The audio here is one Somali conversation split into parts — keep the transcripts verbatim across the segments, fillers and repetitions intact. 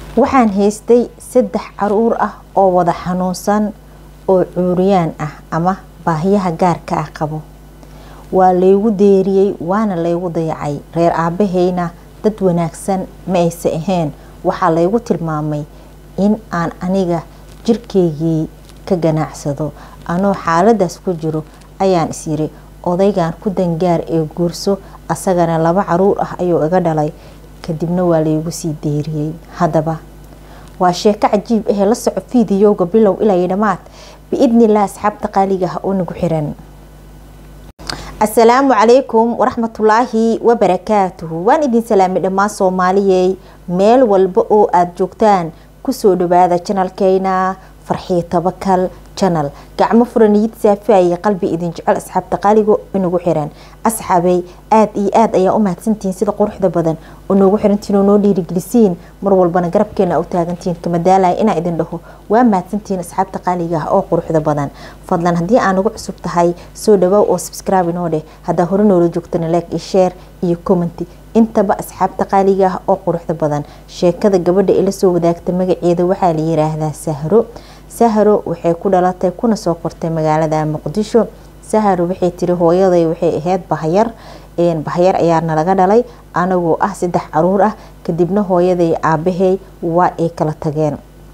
waxaan haystay saddex caruur ah oo wada xanuunsan oo cuuriyaan ah ama baahiyaha gaarka ah qabo. waa laygu deeriyay waana laygu dayacay. reer aabaheyna dad wanaagsan ma aysan ahayn. waxaa laygu tilmaamay in aan aniga jirkeygii ka ganacsado. anoo xaaladaas ku jiro ayaan is yiri odaygan ku dangaar ee guurso, asagana laba caruur ah ayuu iga dhalay, kadibna waa laygu sii deeriyay. haddaba waa sheeko cajiib ah. la soco fiidiyowga bilow ilaa dhamaad biidnillah. asxaabta qaaliga ah oo nagu xiran, assalaamu calaykum waraxmatullaahi wabarakaatuhu. waan idin salaamay dhammaan soomaaliyey meel walba oo aada joogtaan. kusoo dhawaada janalkeyna Farxiyo Tabakal channel. gacmo furan niyad saafiya qalbi idin jecel asxaabta qaaliga inagu xiran. asxaabay aad iyo aad ayaa u mahadsantihiin sida quruxda badan oo noogu xirantiin oo noo dhiirigelisiin mar walbana garabkeena u taagantiin. kama daalay inaa idin dhaho waa mahadsantihiin asxaabta qaaliga ah oo quruxda badan. fadlan haddii aan ugu cusub tahay soo dhawaaw oo subscribe inoo dheh. haddaa hore noola joogtana like iyo share iyo comment intaba asxaabta qaaliga ah oo quruxda badan. sheekada gabadha ila soo wadaagta magaceeda waxaa la yiraahdaa Sahro. Sahro waxay ku dhalatay kuna soo kortay magaalada Muqdisho. Sahro waxay tiri hooyaday waxay ahayd bahayar een bahayar ayaa nalaga dhalay anagoo ah saddex caruur ah. kadibna hooyaday aabahay waa ay kala tageen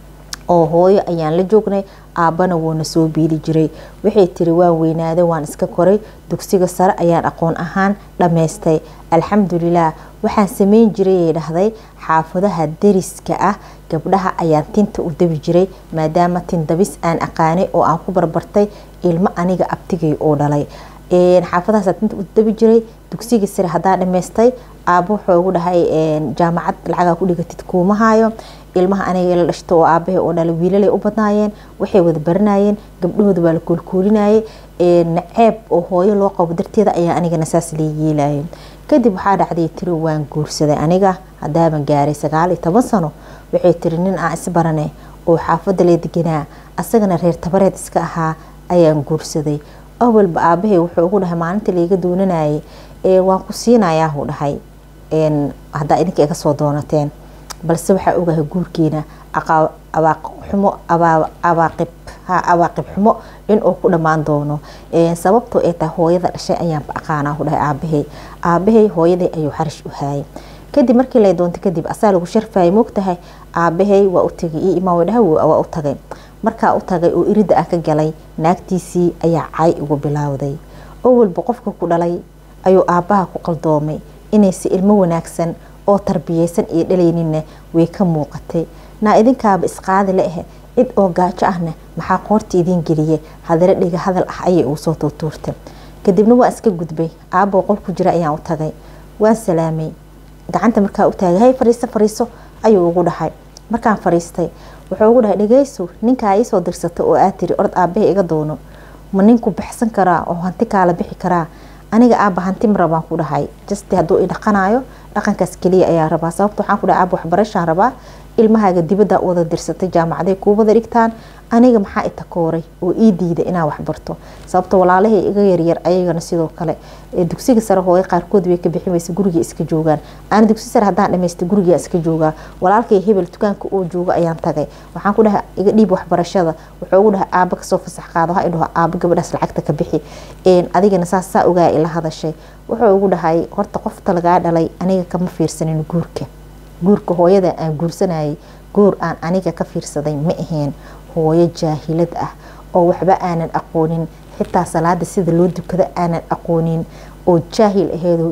oo hooyo ayaan la joognay, aabana wuuna soo biili jiray. waxay tiri waan weynaaday, waan iska koray, dugsiga sare ayaan aqoon ahaan dhameystay. alxamdulilah waxaan sameyn jiray ay dhahday xaafadaha deriska ah gabdhaha ayaan tinta u dabi jiray maadaama tin dabis aan aqaanay oo aan ku barbartay ilmo aniga abtigay oo dhalay. een xaafadahaas tinta u dabi jiray. dugsiga sare hadaa dhameystay aabo wuxuu ugu dhahay een jaamacad lacag ku dhigatid kuma hayo. ilmaha aniga la dhashto oo aabahay oo dhalay wiilalay u badnaayeen, waxay wada baranayeen, gabdhahooda waa la koolkoolinayay. een naceeb oo hooyo loo qabo darteeda ayaa aniga nasaas leeyeelayay. kadib waxaa dhacday tiri waan guursaday aniga hadaaban gaaray sagaal iyo toban sano. waxay tiri nin aan isbaranay oo xaafada la deganaa asagana reer tabareed iska ahaa ayaan guursaday. awalba aabahay wuxuu ugu dhahay maalinta layga doonanayay ee waan ku siinayaa uu dhahay een hadaa idinka iga soo doonateen, balse waxaa ogahay guurkeena awaaqib xumo awaaqib ha awaaqib xumo in uu ku dhamaan doono. ee sababtoo ay tahay hooyada dhashay ayaan aqaanaa uu dhahay aabahay. aabahay hooyaday ayuu xarish u hayay. kadib markii lay doontay kadib asaa lagu sharfay moogtahay aabahay waa u tagay iyo imaa wadhaha waa u tagay. markaa u tagay oo irida ah ka galay naagtiisii ayaa cay ugu bilowday. oo walba qofka ku dhalay ayuu aabaha ku qaldoomay inaysi ilmo wanaagsan oo tarbiyeysan iyo dhalayninna way ka muuqatay. naa idinkaaba isqaadi la ah cid oo gaajo ahna maxaa qoorta idin geliye hadara dhiga hadal ah ayay uu soo tuurtay. kadibna waa iska gudbay. aabo qol ku jira ayaan u tagay, waan salaamay, gacanta markaa u taagay hay fariiso fariiso ayuu ugu dhahay. markaan fariistay wuxuu ugu dhahay dhageyso ninka ay soo dirsato oo aad tiri orod aabahay iga doono ma ninku baxsan karaa oo hanti kala bixi karaa. aniga aaba hanti ma rabaan ku dhahay, just haduu i dhaqanayo dhaqankaas kaliya ayaa rabaa. sababtoo waxaan ku dhahay aaba waxbarashaan rabaa, ilmahaaga dibadda wada dirsatay jaamacaday ku wada dhigtaan, aniga maxaa i takooray oo ii diiday inaan wax barto. sababtoo walaalahay iga yaryar ayagana sidoo kale dugsiga sare hooyo qaarkood way ka bixin waysa guriga iska joogaan. aan dugsi sare hadaan dhameystay guriga iska joogaa. walaalkay hebel dukaanka oo jooga ayaan tagay. waxaan ku dhahay iga dhiib waxbarashada. wuxuu ugu dhahay aaba ka soo fasax qaado ha idho aaba gabadhaas lacagta ka bixi een adigana saas saa ogaa ila hadashay. wuxuu ugu dhahay horta qofta laga dhalay aniga kama fiirsanin guurka. guurka hooyada aan guursanayay guur aan aniga ka fiirsaday ma ahayn. hooyo jaahilad ah oo waxba aanan aqoonin, xitaa salaada sida loo dukado aanan aqoonin, oo jaahil aheedo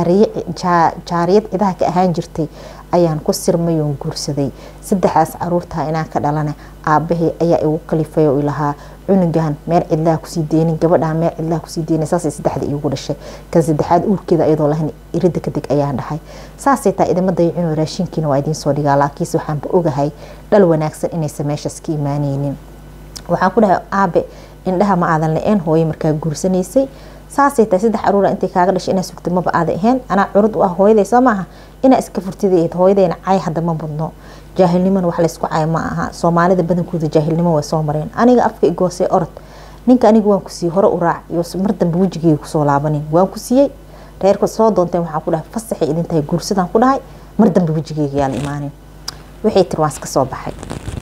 jaariyad cidaha ka ahaan jirtay ayaan ku sirmay oo guursaday. saddexdaas caruurta inaan ka dhalana aabahay ayaa igu kalifay oo ilahaa cunugan meel cidlaa ku sii deeynin, gabadhan meel cidlaa ku sii deeynin. saas saddexda igu dhashay. kan saddexaad uurkeeda iyadoo lahayn irida ka dig ayaan dhahay. saasay taa idima dayicin oo raashinkiina waa idin soo dhigaa, laakiinse waxaan ba ogahay dhal wanaagsan inaysan meeshaas ka imaanaynin. waxaan ku dhahay aabe indhaha ma aadan la-een hooyo markaa guursanaysay. saasay taa saddex caruura intay kaaga dhashay inaa sugtay maba aada ahayn. anaa curud u ah hooyaday soo maaha inaa iska furtidayd. hooyadayna cay hadda ma badno, jaahilnimona wax laysku cay ma aha. soomaalida badankooda jaahilnimo way soo mareen. aniga afka igoosay orod ninka aniga waan ku siiyey hore u raac iyo mar dambe wejigeyga kusoo laabanin. waan ku siiyey reerka soo doonteen waxaan ku dhahay fasaxay idin tahay guursadaan ku dhahay mar dambe wejigeyga yaa la imaanin. waxay tiri waan iska soo baxay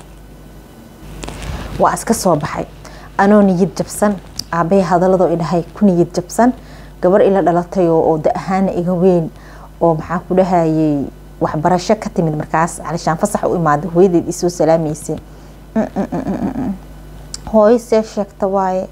waa iska soo baxay anoo niyad jabsan aabay hadalado idhahay ku niyad jabsan gabar ila dhalatay oo da ahaan iga weyn oo maxaa ku dhahayay waxbarasho ka timid markaas calishaan fasax u imaado hooyadeed isoo salaameysay hooyo see sheegta waaye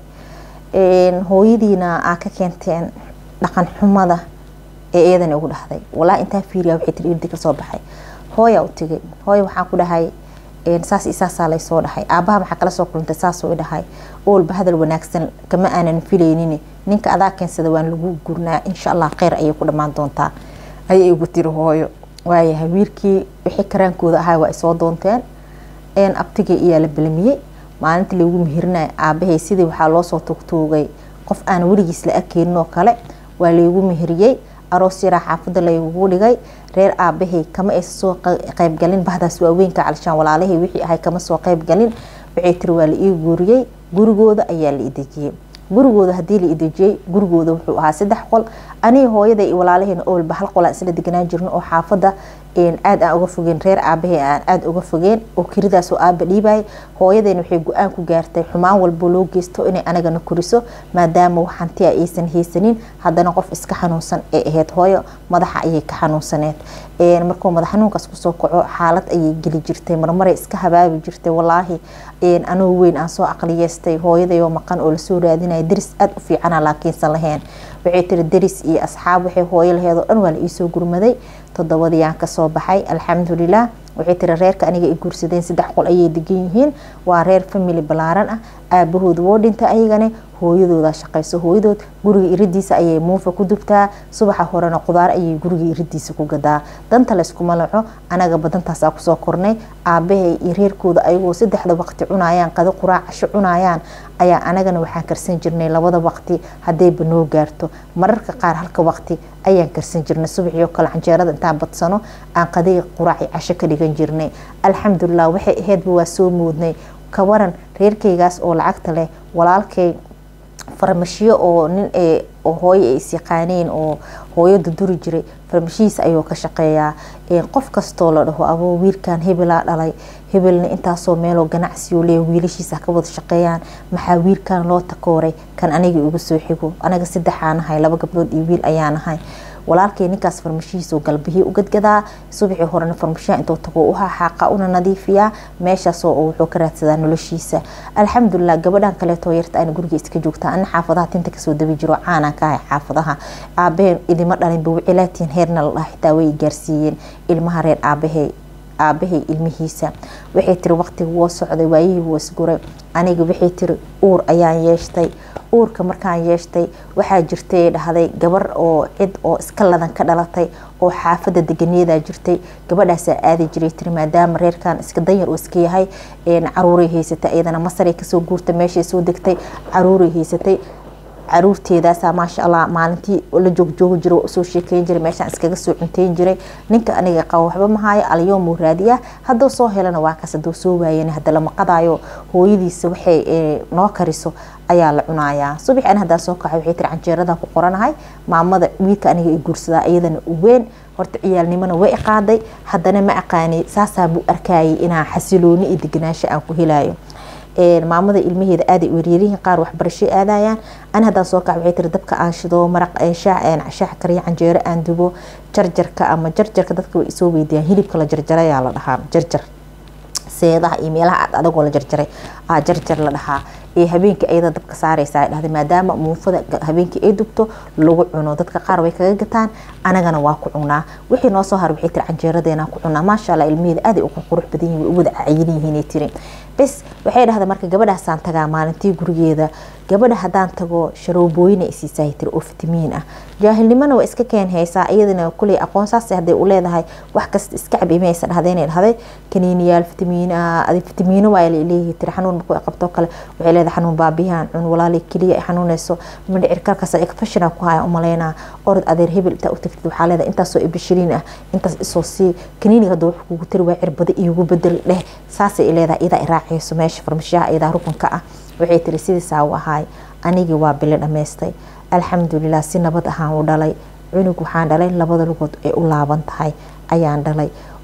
hooyadiina aa ka keenteen dhaqan xumada ee eedan ugu dhahday walaa intaa fiiriya waxay tiri irdi ka soo baxay hooya u tagay hooyo waxaan ku dhahay saas isaasaa lay soo dhahay aabaha maxaa kala soo kulantay saasoo idhahay oolba hadal wanaagsan kama aanan filaynin ninka adaa keensada waan lagu gurnaa insha allah kheyr ayay ku dhammaan doontaa ayay igu tiri hooyo waayahay wiilkii wixii karaankooda ahaa waa isoo doonteen abtigay iyaa la belamiyey maalinta lagu mihirnay aabahay sidii waxaa loo soo tugtuugay qof aan weligiis la arkeynin oo kale waa lagu mihiriyey aroos yaraa xaafada lagu dhigay reer aabahay kama aysan soo qayb galin bahdaas waaweynka calishaan walaalahay wixii ahay kama soo qayb galin waxay tiri waa la ii guuriyey gurigooda ayaa la idejiyey gurigooda hadii la idejiyey gurigooda wuxuu ahaa saddex qol aniga hooyada iyo walaalahayna oolba hal qol aan isla deganaan jirno oo xaafada aad aan uga fogeen reer aabahay aan aad uga fogeen oo kiridaas oo aaba dhiibay hooyadeen waxay go-aan ku gaartay xumaan walba loo geysto inay anagana koriso maadaama waxanti aysan haysanin haddana qof iska xanuunsan ee ahayd hooyo madaxa ayay ka xanuunsaneed markuu madax xanuunkaas kusoo kaco xaalad ayay geli jirtay marmaray iska habaabi jirtay walaahi anoo weyn aan soo aqliyeystay hooyadayoo maqan oo lasoo raadinaya daris aad u fiicana laakiinsan lahayn waxay tiri daris iyo asxaab waxay hooyo laheed oo dhan waa la iisoo gurmaday todobadii aan kasoo baxay alxamdulilah waxay tiri reerka aniga i guursadeen saddex qol ayay degan yihiin waa reer family balaaran ah aabahood woo dhintay ayagana hooyadooda shaqayso hooyadood guriga iridiisa ayay muufa ku dubtaa subaxa horena qudaar ayay guriga iridiisa ku gadaa danta la isku malaco anaga badantaas aan kusoo kornay aabahay iyo reerkooda ayagoo saddexda waqti cunayaan qado quraac casho cunayaan ayaa anagana waxaan karsan jirnay labada waqti hadayba noo gaarto mararka qaar halka waqti ayaan karsan jirnay subaxii kale canjeerada intaan badsano aan qadiga quraac casho ka dhigan jirnay alxamdulilah waxay ahaydba waa soo moodnay ka waran reerkaygaas oo lacagta leh walaalkay farmashiyo oo nin ee oo hooyo ay is yaqaaneen oo hooyada duri jiray farmashihiisa ayuu ka shaqeeyaa qof kastoo la dhaho aboo wiilkan hebelaa dhalay hebelna intaasoo meeloo ganacsiyo leeya wiilashiisa ka wada shaqeeyaan maxaa wiilkan loo takooray kan aniga ugu soo xigo anaga saddexaan ahay laba gabdhood iyo wiil ayaan ahay walaalkay ninkaas farmashihiisoo galbihii u gadgadaa subaxii horena farmashiyaha intuu tago u xaaqa una nadiifiyaa meeshaasoo wuxuu ka raadsadaa noloshiisa alxamdulilah gabadhan kaleetoo yarta ayna guriga iska joogtaa ana xaafadaha tinta kasoo dabi jiro caanaan ka ahay xaafadaha aabaheen idima dhalinba wicilaatiin heerna la dhaha xitaa way gaarsiiyeen ilmaha reer aabahay aabahay ilmihiisa waxay tiri waqtiga woo socday waayihii woo isguray aniga waxay tiri uur ayaan yeeshtay uurka markaan yeeshtay waxaa jirtay dhahday gabar oo cid oo iska ladan ka dhalatay oo xaafada deganeeda jirtay gabadhaas aadi jiray tiri maadaama reerkan iska danyar oo iska yahay caruuray haysatay iyadana Masar ay kasoo guurtay meeshay soo degtay caruuray haysatay caruurteedaas maasha Allah maalintii la joog joog jiro soo sheekeyn jiray meeshaan iskaga soo cunteyn jiray ninka aniga qaw waxba ma hayo aliyo muraadiya hadda soo helana waa kaas hadoo soo waayeen hadda lama qadaayo hooyadiisa waxay noo kariso ayaa la cunayaa subax aan hadda soo kaxay waxay tir canjeerada ku qoranahay maamada wiilka aniga i guursadaa iyadana u weyn horta ciyaalnimana way qaaday haddana ma aqaani saasaa buu arkayay inaa xasilooni iyo deganaansho aan ku helayo maamada ilmaheeda aad ay weeriyeen qaar waxbarasho aadayaan ana hadaa soo kac waxay tir dabka aan shido maraq shaah aan shaah kariyo canjeero aan dubo jarjarka ama jarjarka dadka way soo weydiyaan hilibka la jarjaray la dhahaa jarjar seedaha iyo meelaha aad adagoo la jarjaray aa jarjar la dhahaa ee habeenkii ayada dabka saaraysa ay dhahday maadaama muufada habeenkii ay dubto lagu cuno dadka qaar way kaga gataan anagana waa ku cunaa wixii noo soo har waxay tir canjeeradeena ku cunaa maasha Allah ilmaheeda aad ay u qurux badan yihiin wada cayin yihiin tiri bas waxay dhahday marka gabadhaas aan tagaa maalintii gurigeeda gabadha hadaan tago sharoobooyin ay siisay tir oo fitamiin ah jaahilnimana waa iska keen haysaa iyadana kulay aqoon saas haday u leedahay wax kasta iska cabimaysa dhahdeen dhahday kaniiniyaal fitamiin ah adi fitamiino waa leeyahay tir xanuun ku qabto kale waxay leedahay xanuun baabiyan cun walaali kaliya xanuunayso mindhicir karkaas ay fashina ku haya umaleena orod adeer hebel ta u tagtid waxa leedahay intaas oo ibishiriin ah intaas isoo si kaniiniga doo kugu tir waa cirbada iigu bedel leh saas ay leedahay ida raacayso meesha farmashiyaha ida rukunka ah waxay tiri sidiisa u ahay anigi waa bil dhameystay alxamdulilah si nabad ahaan u dhalay cunug waxaan dhalay labada lugood ee u laaban tahay ayaan dhalay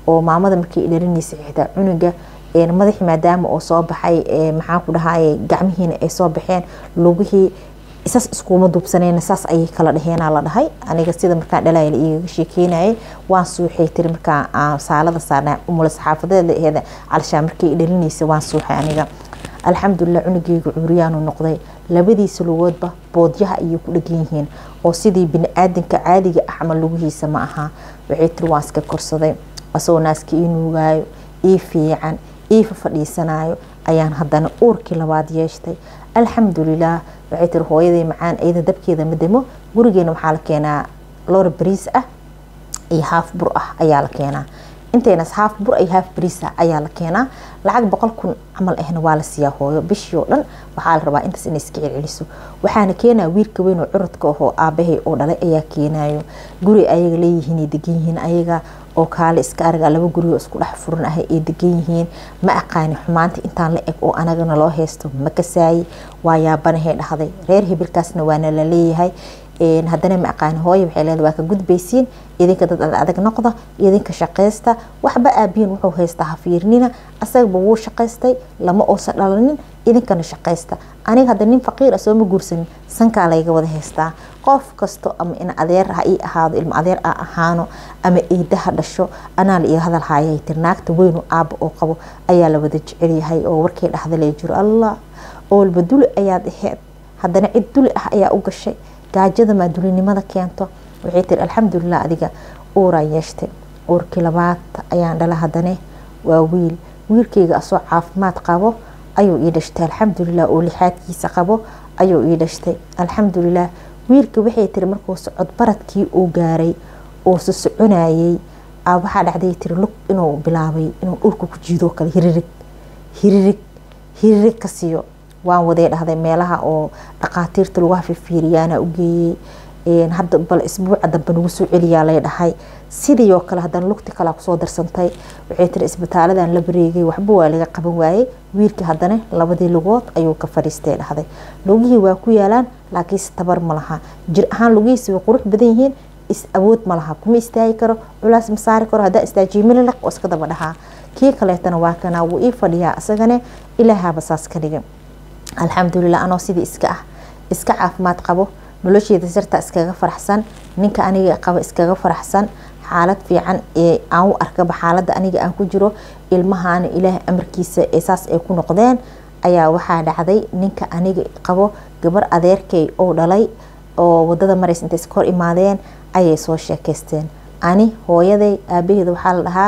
oo maamada markii dhalinaysa xigta cunuga een madaxi maadaama oo soo baxay ee maxaa ku dhahay gacmihiina ay soo baxeen lugihii isas iskuma dubsaneen saas ay kala dhaheena la dhahay aniga sida markaa dhalay la iiga sheekeynay waan suuxay tir markaa saalada saarnaa umul saxaafadeed leeyahay alshaa markii dhalinaysa waan suuxay aniga alxamdulillah cunugeyga cuuriyaan noqday labadiisa lugoodba boodyaha iyo ku dhagan yihiin oo sidii bini aadanka caadiga ah ama lugihiisa ma aha waxay tir waan iska korsaday asoo naaska inuugaayo ii fiican ii fadhiisanayo ayaan haddana uurkii labaad yeeshtay alxamdulillah waxay tir hooyaday macaan ayda dabkeeda madamo gurigeena waxaa la keenaa loor bariis ah iyo haaf bur ah ayaa la keenaa intayna haaf bur ay haaf bariis ah ayaa la keenaa lacag boqol kun camal ahna waa la siiyaa hooyo bishii oo dhan waxaa la rabaa intaas inay iska celceliso waxaana keenaa wiilka weyn oo curadka ah oo aabahay oo dhalay ayaa keenayo guri ayaga leeyihiin degan yihiin ayaga oo kaale iska arga laba guri oo isku dhex furan ah ee degan yihiin ma aqaan xumaanta intaan la eg oo anagana loo heesto ma kasaay waa yaabanahay dhahday reer hibilkaasna waana la leeyahay een hadana ma aqaan hooyo waxay leedahay waa ka gudbaysiin idinka dad adag noqda idinka shaqeysta waxba aabiin wuxuu haystaa hafiirnina asagba wuu shaqeystay lama oo sadhalanin idinkana shaqeysta aniga hadda nin faqiir ah soo ma guursan sanka layga wada haystaa qof kasto ama in adeer ah ii ahaado ilma adeer ah ahaano ama eedaha dhasho anaa la ii hadal haayay tirnaagta weyn oo aab oo qabo ayaa la wada jecel yahay oo warkay dhaxdalay jiro allah oo badul ayaad ahayd hadana cid dul ah ayaa u gashay gaajada ma dulinimada keento waxay tir alxamdulillah adiga uura yeeshtay uurkii labaad ayaan dhala hadane waa wiil wiilkeyga asoo caafimaad qabo ayuu ii dhashtay alxamdulillah oo lixaadkiisa qabo ayuu ii dhashtay alxamdulillah wiilka waxay tir markuu socod baradkii uu gaaray oo soo soconayay aa waxa dhacday tir lug inuu bilaabay inuu dhulka ku jiido kale hiririg hiririg hiririg ka siiyo waan waday dhahday meelaha oo dhaqaatiirta lagu hafifiiriyaana u geeyay een hadda bal isbuuca dambe nagu soo celiyaa lay dhahay sidii oo kale hadan lugti kala ku soo darsantay waxay tir isbitaaladan la bareegay waxba waa laga qaban waayay wiilkii hadana labadii lugood ayuu ka fariistay dhahday lugihii waa ku yaalaan laakiin tabar ma laha jir ahaan lugihiisa way qurux badan yihiin is awood ma laha kuma istaagi karo culaas ma saari karo hadaa istaajiimina laq oo iska daba dhahaa kii kaleetana waa kana wuu ii fadhiyaa asagana ilaahaba saas ka dhigay alxamdulillah anoo sidii iska ah iska caafimaad qabo nolosheeda sirta iskaga faraxsan ninka aniga qaba iskaga faraxsan xaalad fiican ee aan u arkaba xaaladda aniga aan ku jiro ilmahaana ilaahay amarkiisa ee saas ay ku noqdeen ayaa waxaa dhacday ninka aniga qabo gabar adeerkay oo dhalay oo wadada marays intay iska hor imaadeen ayay soo sheekaysteen ani hooyaday aabaheeda waxaa la dhahaa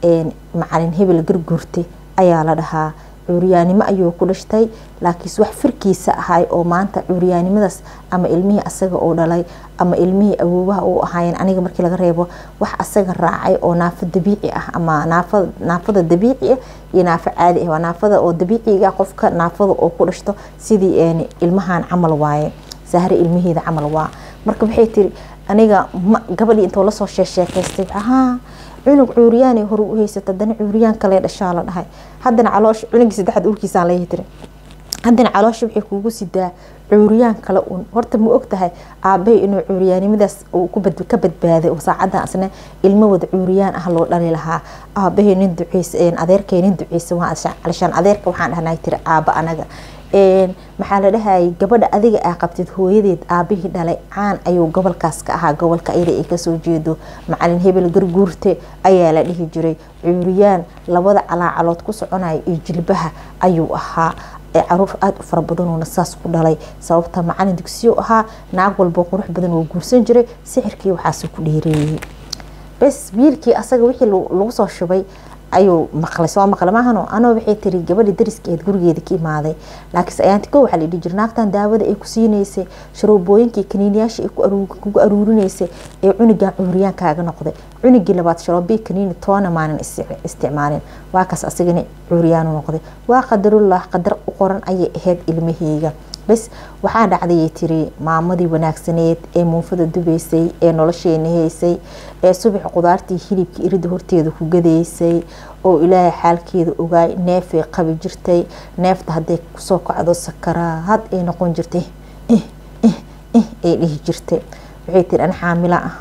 macalin hebel garguurtay ayaa la dhahaa cuuriyaanimo ayuu ku dhashtay laakiin wax firkiisa ahay oo maanta cuuriyaanimadaas ama ilmihii asaga oo dhalay ama ilmihii awoowaha uu ahaayeen aniga markii laga reebo wax asaga raacay oo naafo dabiici ah ama naafada naafada dabiici ah iyo naafo caadi ah waa naafada oo dabiiciga qofka naafada oo ku dhashto sidii een ilmahan camal waaye sahre ilmiheeda camal waa marka waxay tiri aniga gabadhii inta la soo sheekaystay aha cunug cuuriyaan ay hor u haysata dana cuuriyaan kale dhashaa la dhahay haddana caloosh cunugii saddexaad urkiisaan la yiri haddana caloosh waxay kugu sidaa cuuriyaan kale un horta ma ogtahay aabahay inuu cuuriyaanimadaas uu ku bad ka badbaaday oo saacadan asna ilmo wada cuuriyaan ah loo dhali lahaa aabahay nin duceysay adeerkay nin duceysay waa ashaan adeerka waxaan dhahnay tiri aaba anaga een maxaa la dhahay gabadha adiga ah qabtid hooyadeed aabihii dhalay caan ayuu gobolkaas ka ahaa gobolka ayda ay ka soo jeedo macalin hebel garguurte ayaa la dhihi jiray cuuriyaan labada calaacalood ku soconaya iyo jilbaha ayuu ahaa ee caruur aad u fara badan oo nasaas ku dhalay sababta macalin dugsiyo ahaa naag walba qurux badan oo guursan jiray sixirkii waxaas ku dheereeyay bas wiilkii asaga wixii lagu soo shubay ayuu maqlay soo maqlay maahano anoo waxay tiri gabadhi dariskeed gurigeeda ka imaaday laakiin ayaanti ko waxa la dhigi jirnaa naagtan daawada ay ku siineysay sharoobooyinkii kaniiniyaasha ay ku aruur ku aruurinaysay ee cunugan cuuriyaan kaaga noqday cunugii labaad sharoobi kaniini toona maalin isticmaalin waa kaas asagana cuuriyaan noqday waa qadarullah qadar u qoran ayay ahayd ilmaheyga bas waxaa dhacday tiri maamadii wanaagsaneed ee muufada dubeysay ee nolosheena heysay ee subax qudaartii hilibkii irida horteeda ku gadeysay oo ilaahay xaalkeeda ogaay neefay qabi jirtay neefta haday kusoo kacdo sakaraad ay noqon jirtay eh eh eh ay dhihi jirtay waxay tiri an xaamila ahaa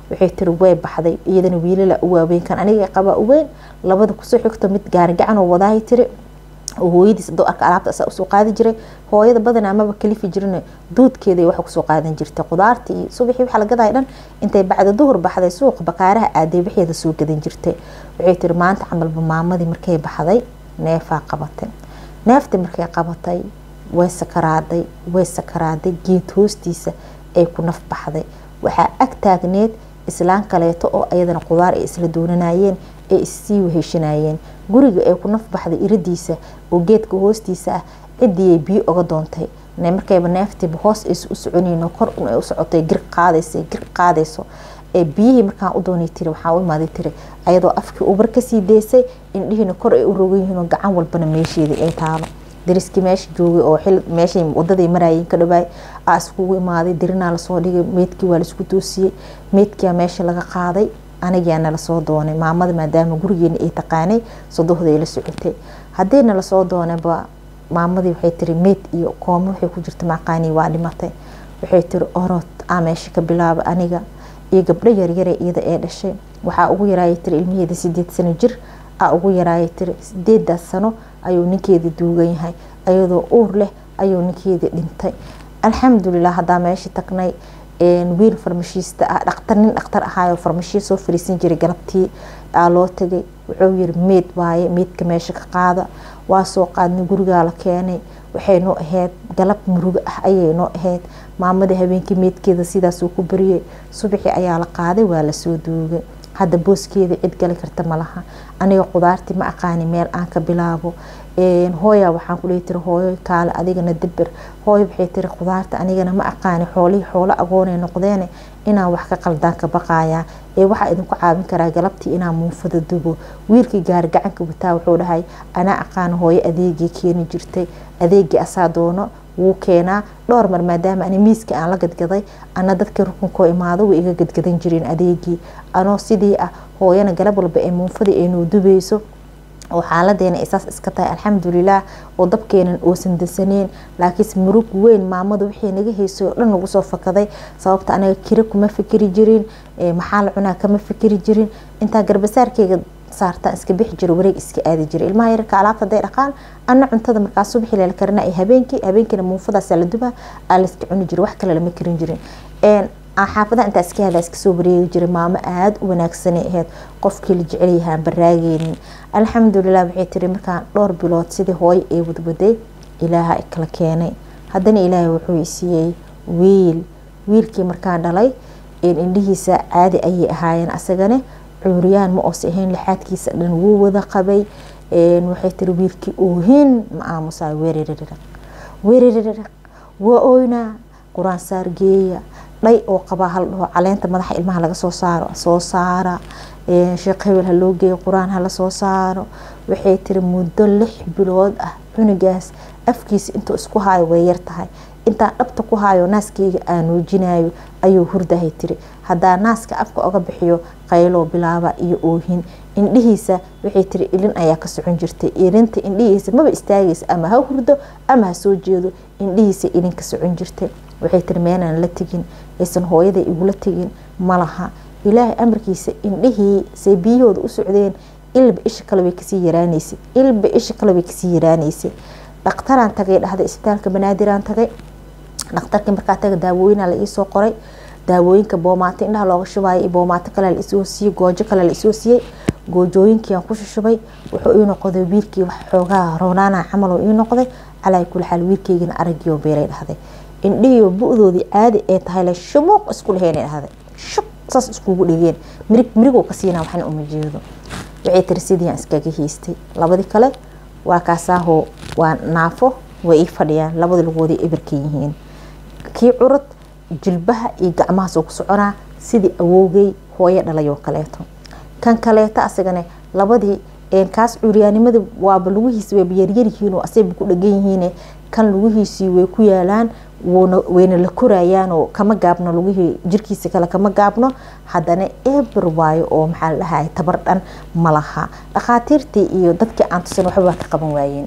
waxay tiri way baxday iyadana wiilala u waaweyn kan aniga qaba u weyn labada ku soo xigto mid gaar gacan oo wadahay tiri oo hooyadiis doo arka alaabta asaa usoo qaadi jiray hooyada badan amaba kalifi jirna duudkeeda waxa kusoo qaadan jirtay qudaarta iyo subaxii waxa la gaday dhan intay bacda duhur baxday suuqa bakaaraha aaday wixeeda soo gadan jirtay waxay tiri maanta camalba maamadii markay baxday neefaa qabatay neefta markay qabatay way sakaraaday way sakaraaday geed hoostiisa ay ku naf baxday waxaa ag taagneed islaan kaleeto oo ayadana qudaar ay isla doonanayeen ay isii weheshanayeen guriga ay ku naf baxday iradiisa oo geedka hoostiisa ah cidii biyo uga doontay ne markayba neeftiiba hoos ay u soconayno kor ay u socotay gir qaadayso gir qaadayso ee biyihii markaan u doonay tiri waxaa u imaaday tiri ayadoo afkii ubar kasii deysay indhihiina kor ay u rogan yihiin oo gacan walbana meesheedii ay taalo dariskii meesha joogay oo xil meeshay wadadii maraayeen ka dhawaay aa iskugu imaaday dirinaa lasoo dhigay meedkii waa laisku toosiyey meedkiyaa meesha laga qaaday anigaana lasoo doonay maamada maadaama gurigeena ay taqaanay sodohda ay la socotay haddiina lasoo doonayba maamadii waxay tiri meed iyo koomo waxay ku jirta maqaani waa dhimatay waxay tiri orod aa meesha ka bilaaba aniga iyo gabdho yaryare iyada ee dhashay waxaa ugu yaraayay tiri ilmaheeda sideed sano jir aa ugu yaraayay tiri sideedaas sano ayuu ninkeeda duugan yahay ayadoo uur leh ayuu ninkeeda dhintay alxamdulilah haddaa meesha tagnay wiil farmashiista ah dhaqtar nin dhaqtar ahaayo farmashiya soo fariisan jiray galabtii aa loo tagay wuxuu yiri meed waaye meedka meesha ka qaada waa soo qaadnay gurigaa la keenay waxay noo ahayd galab murugo ah ayay noo ahayd maamadii habeenkii meedkeeda sidaasuu ku bariyay subaxii ayaa la qaaday waa lasoo duugay hadda booskeeda cid gali karta malaha aniga qudaartii ma aqaani meel aan ka bilaabo hooya waxaan ku dhihi tiri hooyo kaale adigana dibir hooyo waxay tiri qudaarta anigana ma aqaani xoolihii xoolo agoonay noqdeene inaan wax ka qaldaan ka baqayaa ee waxaa idinku caawin karaa galabtii inaan muufada dubo wiilkii gaari gacanka wataa wuxuu dhahay anaa aqaan hooyo adeegii keeni jirtay adeegii asaa doono wuu keenaa dhowr mar maadaama ani miiska aan la gadgaday ana dadka rukunkoo imaado way iga gadgadan jireen adeegii anoo sidii ah hooyana galab walba ee muufadii ay noo dubayso oo xaaladeena isaas iska tahay alxamdulilah oo dabkeenan oosan dansaneen laakiinse murug weyn maamadu wixii naga haysay oo dhan nagu soo fakaday sababta anaga kira kuma fikiri jirin maxaa la cunaa kama fikiri jirin intaa garbasaarkeyga saartaan iska bixi jiro wareeg iska aadi jiray ilmaha yarka alaabta haday dhaqaan ana cuntada markaa subaxii la karina ay habeenkii habeenkiina muufadaas la dubaa aa la iska cuni jiray wax kale lama karin jirin aan xaafadaha intaa iska hada iska soo wareegi jiray maamo aad u wanaagsan ay ahayd qofkii la jecel yahay baraageen alxamdulilah waxay tiri markaan dhowr bilood sidii hooyo ay wadwaday ilaaha kala keenay haddana ilaahay wuxuu i siiyey wiil wiilkii markaan dhalay indhihiisa caadi ayay ahaayeen asagana cuuriyaan ma oos ahayn lixaadkiisa dhan wuu wada qabay waxay tiri wiilkii oohin ma aamusaa weerararaq weerararaq waa ooynaa quraan saar geeya dhay oo qabaa hal dhaho caleenta madaxa ilmaha laga soo saaro soo saara sheekh hebel ha loo geeyo quraan hala soo saaro waxay tiri muddo lix bilood ah cunugaas afkiisa intuu isku haayo way yar tahay intaan dhabta ku haayo naaskeyga aan nuujinayo ayuu hurdahay tiri haddaa naaska afka oga bixiyo qayloo bilaaba iyo oohin indhihiisa waxay tiri ilin ayaa ka socon jirtay ilinta indhihiisa maba istaagaysa ama ha hurdo ama ha soo jeedo indhihiisa ilin ka socon jirtay waxay tiri meenaan la tegin aysan hooyada igula tegin malaha ilaahay amarkiisa indhihii say biyahooda u socdeen ilba isha kale way kasii yaraanaysay ilba isha kale way kasii yaraanaysay dhaqtaraan tagay dhahday isbitaalka banaadiraan tagay dhaqtarkii markaa taga daawooyinaa la iisoo qoray daawooyinka boomaato indhaha looga shubayo iyo boomaato kale la isoo siiyey goojo kale la isoo siiyey goojooyinkii aan ku shushubay wuxuu ii noqday wiilkii wax xoogaa roonaana camal oo ii noqday calaa kulli xaal wiilkeygina araggii oo beelay dhahday indhihii bu-doodii caadi ee tahay la shumuuq isku dheheen dhahday shub saas iskugu dhigeen mirig mirigoo ka siinaa waxna uma jeedo waxay tiri sidii aan iskaga hiistay labadii kale waa kaasaaho waa naafo way ii fadhiyaan labadii lugoodii eberka yihiin kii curad jilbaha iyo gacmahaas oo ku soconaa sidii awoogay hooyo dhalay oo kaleeto kan kaleeto asagana labadii kaas cuuryaanimada waaba lugihiisi way yaryar yihiin oo asayba ku dhagan yihiin kan lugihiisii way ku yaalaan wayna la korayaan oo kama gaabno lugihii jirkiisa kale kama gaabno haddana eber waayo oo maxaa la dhahay tabar dhan malaha dhakhaatiirtii iyo dadkii aan tusan waxba waa ka qaban waayeen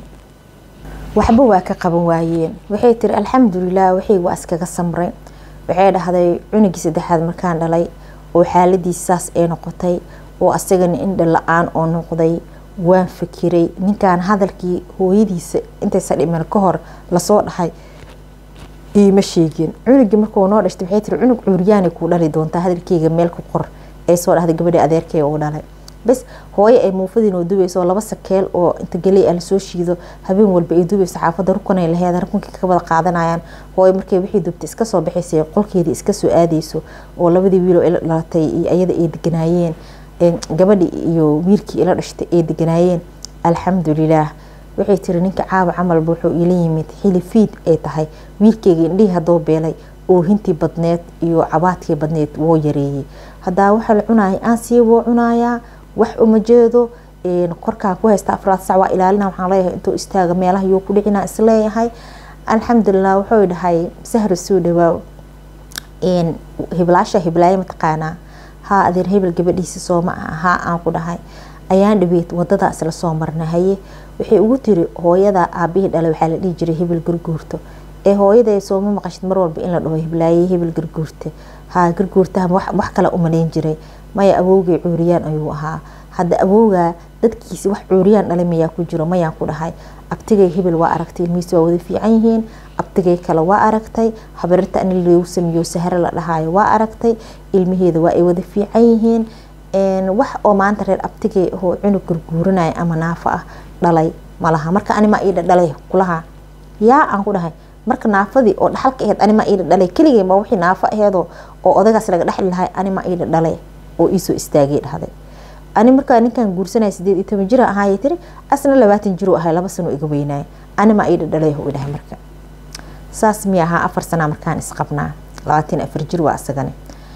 waxba waa ka qaban waayeen waxay tiri alxamdulilah waxay waa iskaga samray waxay dhahday cunugii saddexaad markaan dhalay oo xaaladiisaas ay noqotay oo asagana indha la-aan oo noqday waan fikiray ninkan hadalkii hooyadiisa intaysa dhiman ka hor lasoo dhahay iima sheegin cunugii markuu noo dhashtay waxay tiri cunug cuuryaanay ku dhali doontaa hadalkeyga meel ku qor ee soo dhahday gabadhii adeerkay oo dhalay bas hooyo ay muufadiin oo dubayso laba sakeel oo inta galey la soo shiido habeen walba ay dubayso xaafada rukunay lahayd rukunka ka wada qaadanayaan hooyo markay wixii dubtay iska soo bixisay qolkeedii iska soo aadayso oo labadii wiil oo ila dhalatay iyo ayada ay deganaayeen gabadhii iyo wiilkii ila dhashtay ay deganaayeen alxamdulillaah waxay tiri ninka caaba camal wuxuu ila yimid xilifiid ay tahay wiilkeyga indhihii hadoo beelay oo hintii badneed iyo cabaadkii badneed woo yareeyay hadaa waxa la cunaayay aan sii woo cunaaya wax uma jeedo een korka ku haysta afraad sac waa ilaalina waxaan leeyahay intuu istaaga meelaha iyo ku dhicina isleeyahay alxamdulillaah wuxuu dhahay sahar soo dhawaa een hiblaasha hiblaay mataqaana ha adeer hebel gabadhiisa soo ma aha aan ku dhahay ayaan dhibeed wadada isla soo marnahay waxay ugu tiri hooyada aabihii dhalay waxa la dhigi jiray hebel gurguurto ee hooyada soo ma maqashid mar walba in la dhaho hiblaay hebel gurguurto ha gurguurtaha wax wax kala u maleyn jiray maya awowgay cuuriyaan ayuu ahaa hadda awowga dadkiisa wax cuuriyaan dhalay miyaa ku jiro mayaan ku dhahay abtigay hebel waa aragtay ilmihiisa waa wada fiican yihiin abtigay kale waa aragtay habarta in loo sameeyo sahar la dhahayo waa aragtay ilmiheeda waa ay wada fiican yihiin een wax oo maanta reer abtigay oo cunug gurguuranay ama naafa ah dhalay malaha marka anima ii dhalay kulaha yaa aan ku dhahay marka naafadii oo dhaxalka ahayd anima ii dhalay kaliya ma wixii naafa ahayd oo odagaas laga dhaxli lahay anima ii dhalay oo iisoo istaagay dhahday ani marka ninkan guursanay sideed iyo toban jir ahaayay tiri asna labaatan jir ahay laba sano iga weynay anima ii dhalay oo dhahay marka saas mi aha afar sano markaan isqabnaa labaatan iyo afar jir waa asagana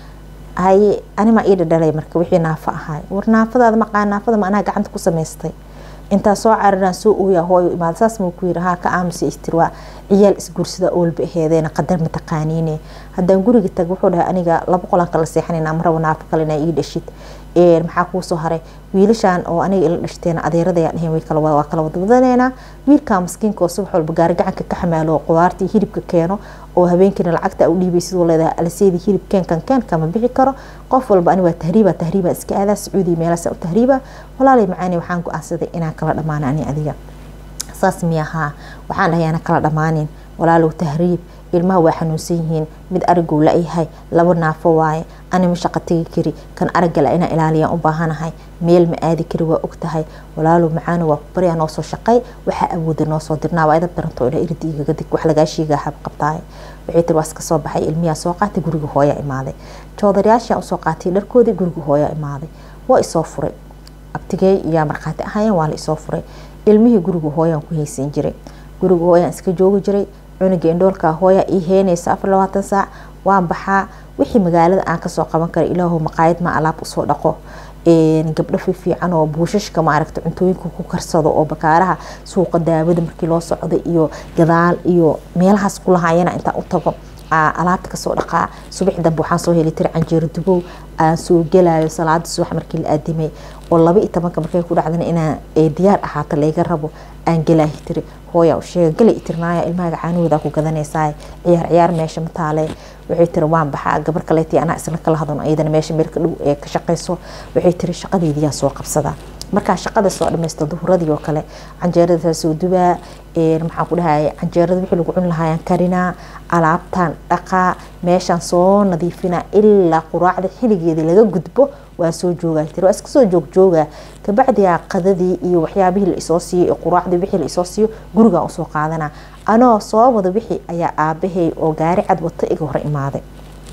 hay anima ii dhalay marka wixii naafa ahay war naafadaada ma qaan naafada ma anaa gacanta ku sameystay inta soo cararan soo ooya hooyo imaad saas ma ku yiraha ka aamusi istirwa ciyaal isguursada oolba aheedeen qadar ma taqaaniine haddaan guriga tag wuxuu dhahay aniga laba qolan kala seexanayna mar rabo naafo kale inay ii dhashid ee maxaa ku soo haray wiilashan oo aniga ila dhashteen adeerada ay dhahay way kala waa kala wadadaneena wiilka miskiinka oo subax walba gaar gacanka ka xamaalo qudaartii hilibka keeno oo habeenkina lacagta u dhiibay sidoo leedahay alaseedi hilib keen kan keen kama bixi karo qof walba ani waa tahriiba tahriiba iska aada Sacuudi meelaas oo tahriiba walaalay macaani waxaan ku aansaday inaan kala dhamaan ani adiga saas miyaha waxaan dhahay ana kala dhamaanin walaalow tahriib ilmaha waa xanuunsan yihiin mid arigu la yahay laba naafo waaye ani ma shaqo tagi kari kan ariga la ina ilaaliyaan u baahanahay meel ma aadi kari waa ogtahay walaalow macaani waa bari aan soo shaqay waxa awood noo soo dirnaa waa idab baranto ila irdiga gadig wax laga sheega hab qabtaay waxay tir waska soo baxay ilmiya soo qaatay guriga hooya imaaday joodariyaasha u soo qaatay dharkoodii guriga hooya imaaday waa isoo furay abtigay iyo marqaati ahaayeen waa la isoo furay ilmihii guriga hooyaan ku haysan jiray guriga hooyaan iska joogi jiray cunuga indhoolka hooya ii heenaysa afar iyo labaatan saac waan baxaa wixii magaalada aan ka soo qaban karo ilaahu maqaayad ma alaab u soo dhaqo een gabdho fiican oo buushashka ma aragtay cuntooyinka ku karsado oo bakaaraha suuqa daawada markii loo socdo iyo gadaal iyo meelahaas ku lahaayana inta u tago alaabta ka soo dhaqaa subaxda waxaan soo helay tir canjeero dubow aan soo galaayo salaada subax markii la aadimay oo laba iyo toban markay ku dhacdana inaan diyaar ahaato leega rabo aan galaahi tiri hooya u sheeg galay itirnaaya ilmaha caanooda ku gadanaysaa ciyaar ciyaar meesha mataale waxay tiri waan baxaa gabar kale tii ana isla kala hadano ayadana meesha meel ka dhow ee ka shaqeyso waxay tiri shaqadeedii soo qabsada marka shaqada soo dhameesto duhuradii oo kale canjeerada soo dubaa ee maxaa ku dhahay canjeerada wixii lagu cun lahaayeen karina alaabtan dhaqa meeshan soo nadiifina ilaa quraacda xiligeedii laga gudbo waa soo joogaa tiri waa iska soo joog jooga ka bacdi qadadii iyo waxyaabihii la isoo siiyay quraacda wixii la isoo siiyo guriga u soo qaadana anoo soo wada wixii ayaa aabahay oo gaari cad wata iga hor imaaday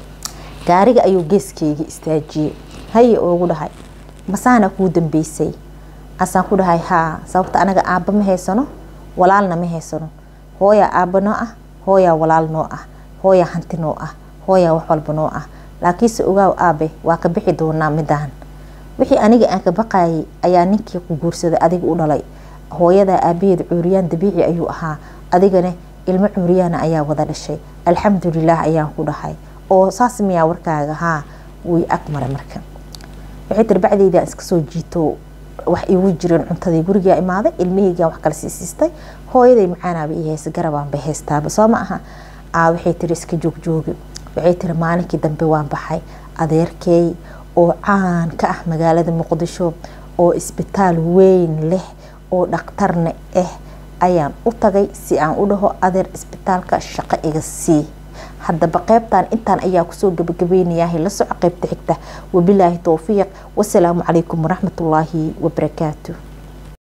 gaariga ayuu geeskeyga istaajiyay hay ugu dhahay masaana ku dambeysay asaan ku dhahay ha sababta anaga aaba ma haysano walaalna ma haysano hooya aaba noo ah hooya walaal noo ah hooya hanti noo ah hooya wax walba noo ah laakiin se ogaaw aabe waa ka bixi doonaa midaan wixii aniga aan ka baqayay ayaa ninkii ku guursaday adiga u dhalay hooyada aabaheed cuuriyaan dabiici ayuu ahaa adigana ilmo cuuriyaana ayaa wada dhashay alxamdulillaah ayaan ku dhahay oo saas miyaa warkaaga haa way akmara marka waxay tir bacdeeda iska soo jiito wax igu jireen cuntadii guriga imaaday ilmihayga wax kala siistay hooyaday macaanaaba ii haysa garabaan bay haystaaba soo ma aha aa waxay tiri iska joog joogi waxay tiri maalinkii dambe waan baxay adeerkay oo caan ka ah magaalada Muqdisho oo isbitaal weyn leh oo dhakhtarna ah ayaan u tagay si aan u dhaho adeer isbitaalka shaqo iga sii haddaba qaybtan intaan ayaa kusoo gabagabeynayaa la soco qaybta xigta wabilaahi tawfiiq wassalaamu calaykum waraxmatullaahi wabarakaatuh